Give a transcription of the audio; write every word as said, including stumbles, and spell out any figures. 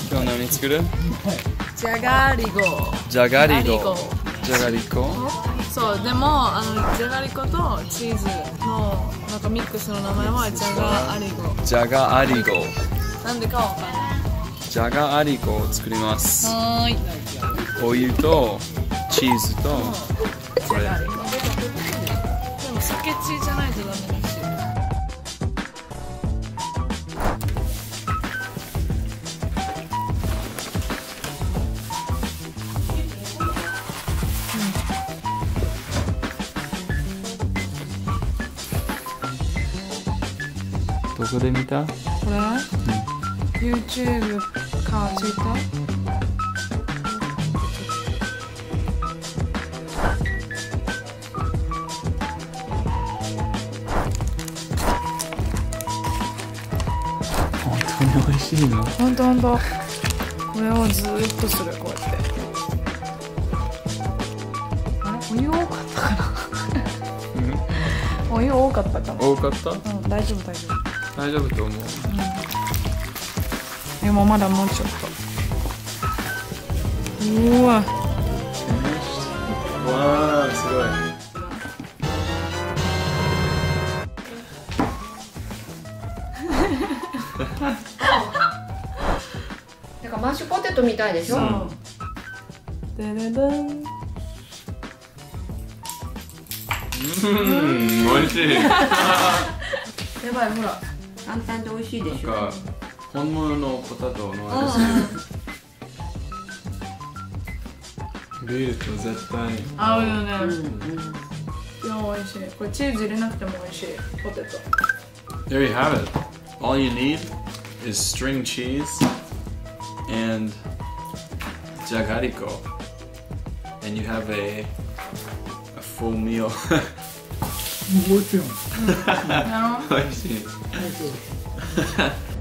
今日何作る？ じゃがりこ。 じゃがりこ。じゃがりこ。 そう、でもあのじゃがりことチーズのなんかミックスの名前はじゃがありご。 じゃがありご。 なんでかわかんない。 じゃがありごを作ります。 はーい。 お湯とチーズとこれ。 でも酒チーじゃないとダメだし。 どこで見た？ これ、うん、YouTube か Twitter？ 本当に美味しいの？ ほんとほんと。これをずーっとする、こうやって。あれ、お湯多かったかなお湯多かったかな。 多かった？ うん、大丈夫大丈夫。 大丈夫と思う。うん、 でもまだもうちょっと。うわ。 わあ、すごい。 なんかマッシュポテトみたいでしょ。 でででん。 うん、美味しい。 やばい、ほら簡単で美味しいでしょ。 なんか本物のポタトの味する。ビールと絶対に合うよね。 うんうん、 いや、美味しい。これチーズ入れなくても美味しいポテト。 There you have it. All you need is string cheese and jagariko, and you have a a full meal. もちろん。 なるほど。 美味しい。